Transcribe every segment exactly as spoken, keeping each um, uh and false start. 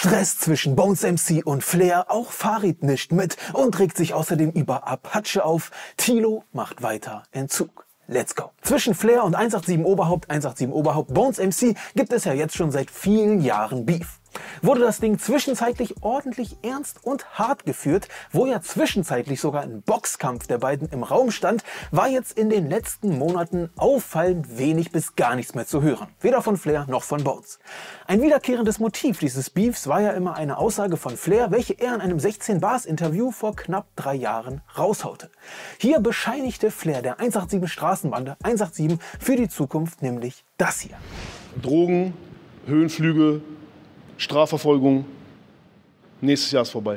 Stress zwischen Bones M C und Flair, auch Farid nischt mit und regt sich außerdem über Apache auf. Tilo macht weiter Entzug. Let's go. Zwischen Flair und hundertsiebenundachtzig Oberhaupt, hundertsiebenundachtzig Oberhaupt Bones M C gibt es ja jetzt schon seit vielen Jahren Beef. Wurde das Ding zwischenzeitlich ordentlich ernst und hart geführt, wo ja zwischenzeitlich sogar ein Boxkampf der beiden im Raum stand, war jetzt in den letzten Monaten auffallend wenig bis gar nichts mehr zu hören. Weder von Flair noch von Bones. Ein wiederkehrendes Motiv dieses Beefs war ja immer eine Aussage von Flair, welche er in einem sechzehn Bars Interview vor knapp drei Jahren raushaute. Hier bescheinigte Flair der hundertsiebenundachtzig Straßenbande hundertsiebenundachtzig für die Zukunft nämlich das hier. Drogen, Höhenflüge, Strafverfolgung, nächstes Jahr ist vorbei.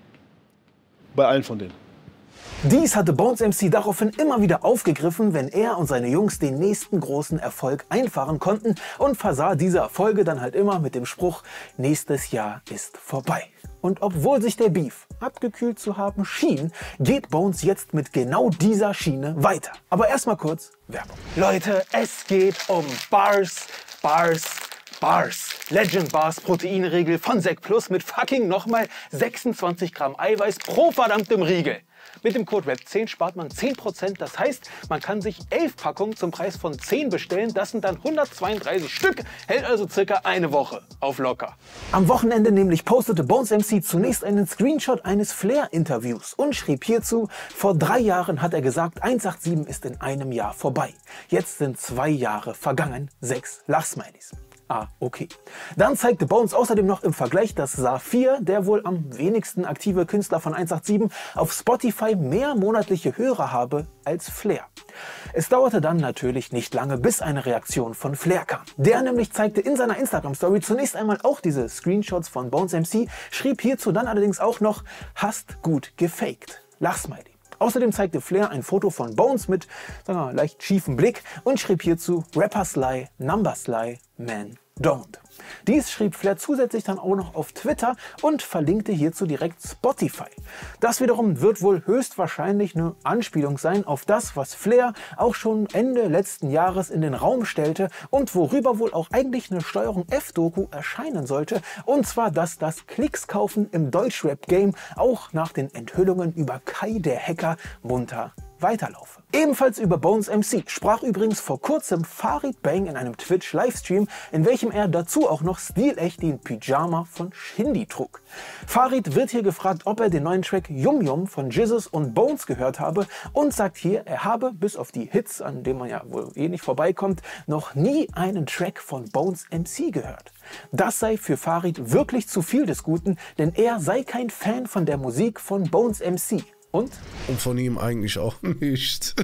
Bei allen von denen. Dies hatte Bones M C daraufhin immer wieder aufgegriffen, wenn er und seine Jungs den nächsten großen Erfolg einfahren konnten, und versah diese Erfolge dann halt immer mit dem Spruch, nächstes Jahr ist vorbei. Und obwohl sich der Beef abgekühlt zu haben schien, geht Bones jetzt mit genau dieser Schiene weiter. Aber erstmal kurz Werbung. Leute, es geht um Bars, Bars, Bars. Legend Bars Proteinriegel von Sec Plus mit fucking nochmal sechsundzwanzig Gramm Eiweiß pro verdammtem Riegel. Mit dem Code R A P zehn spart man zehn Prozent, das heißt, man kann sich elf Packungen zum Preis von zehn bestellen. Das sind dann hundertzweiunddreißig Stück, hält also circa eine Woche auf locker. Am Wochenende nämlich postete Bones M C zunächst einen Screenshot eines Flair-Interviews und schrieb hierzu, vor drei Jahren hat er gesagt, hundertsiebenundachtzig ist in einem Jahr vorbei. Jetzt sind zwei Jahre vergangen, sechs Lachsmileys. Ah, okay. Dann zeigte Bones außerdem noch im Vergleich, dass Saphir, der wohl am wenigsten aktive Künstler von hundertsiebenundachtzig, auf Spotify mehr monatliche Hörer habe als Flair. Es dauerte dann natürlich nicht lange, bis eine Reaktion von Flair kam. Der nämlich zeigte in seiner Instagram-Story zunächst einmal auch diese Screenshots von Bones M C, schrieb hierzu dann allerdings auch noch, hast gut gefaked. Lachsmiley. Außerdem zeigte Flair ein Foto von Bones mit, sagen wir mal, leicht schiefem Blick und schrieb hierzu Rapper Sly, Number Sly, Man Don't. Dies schrieb Flair zusätzlich dann auch noch auf Twitter und verlinkte hierzu direkt Spotify. Das wiederum wird wohl höchstwahrscheinlich eine Anspielung sein auf das, was Flair auch schon Ende letzten Jahres in den Raum stellte und worüber wohl auch eigentlich eine Steuerung F-Doku erscheinen sollte, und zwar, dass das Klicks kaufen im Deutschrap-Game auch nach den Enthüllungen über Kai der Hacker munter weiterlaufe. Ebenfalls über Bones M C sprach übrigens vor kurzem Farid Bang in einem Twitch-Livestream, in welchem er dazu auch noch stilecht den Pyjama von Shindy trug. Farid wird hier gefragt, ob er den neuen Track Yum Yum von Jesus und Bones gehört habe, und sagt hier, er habe bis auf die Hits, an denen man ja wohl eh nicht vorbeikommt, noch nie einen Track von Bones M C gehört. Das sei für Farid wirklich zu viel des Guten, denn er sei kein Fan von der Musik von Bones M C. Und? Und von ihm eigentlich auch nicht.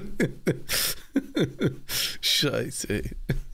Scheiße, ey.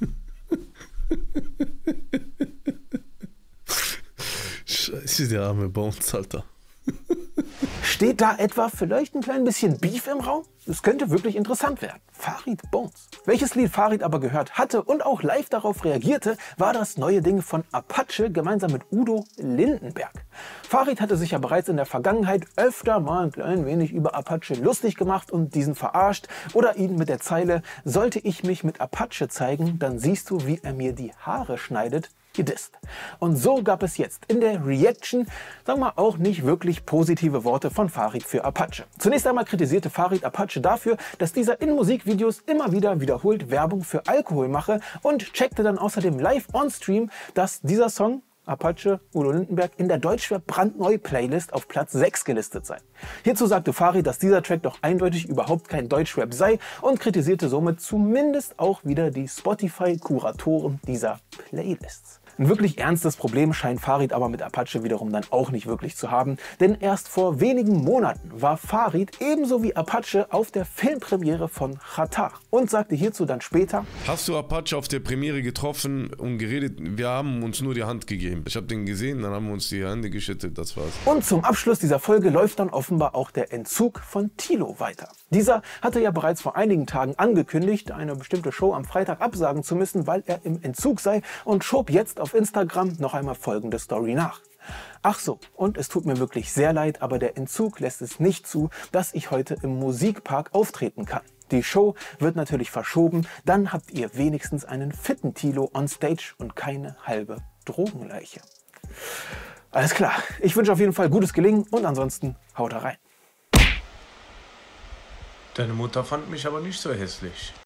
Scheiße, der arme Bones, Alter. Steht da etwa vielleicht ein klein bisschen Beef im Raum? Das könnte wirklich interessant werden. Farid Bones. Welches Lied Farid aber gehört hatte und auch live darauf reagierte, war das neue Ding von Apache gemeinsam mit Udo Lindenberg. Farid hatte sich ja bereits in der Vergangenheit öfter mal ein klein wenig über Apache lustig gemacht und diesen verarscht oder ihn mit der Zeile, sollte ich mich mit Apache zeigen, dann siehst du, wie er mir die Haare schneidet, gedisst. Und so gab es jetzt in der Reaction, sagen wir mal, auch nicht wirklich positive Worte von Farid für Apache. Zunächst einmal kritisierte Farid Apache dafür, dass dieser in Musikvideos immer wieder wiederholt Werbung für Alkohol mache, und checkte dann außerdem live on Stream, dass dieser Song Apache, Udo Lindenberg in der Deutschrap brandneu Playlist auf Platz sechs gelistet sei. Hierzu sagte Farid, dass dieser Track doch eindeutig überhaupt kein Deutschrap sei und kritisierte somit zumindest auch wieder die Spotify-Kuratoren dieser Playlists. Ein wirklich ernstes Problem scheint Farid aber mit Apache wiederum dann auch nicht wirklich zu haben, denn erst vor wenigen Monaten war Farid ebenso wie Apache auf der Filmpremiere von Xatar und sagte hierzu dann später: Hast du Apache auf der Premiere getroffen und geredet? Wir haben uns nur die Hand gegeben. Ich habe den gesehen, dann haben wir uns die Hände geschüttelt, das war's. Und zum Abschluss dieser Folge läuft dann offenbar auch der Entzug von Tilo weiter. Dieser hatte ja bereits vor einigen Tagen angekündigt, eine bestimmte Show am Freitag absagen zu müssen, weil er im Entzug sei, und schob jetzt auf Instagram noch einmal folgende Story nach. Ach so, und es tut mir wirklich sehr leid, aber der Entzug lässt es nicht zu, dass ich heute im Musikpark auftreten kann. Die Show wird natürlich verschoben, dann habt ihr wenigstens einen fitten Tilo on stage und keine halbe Drogenleiche. Alles klar. Ich wünsche auf jeden Fall gutes Gelingen und ansonsten haut da rein. Deine Mutter fand mich aber nicht so hässlich.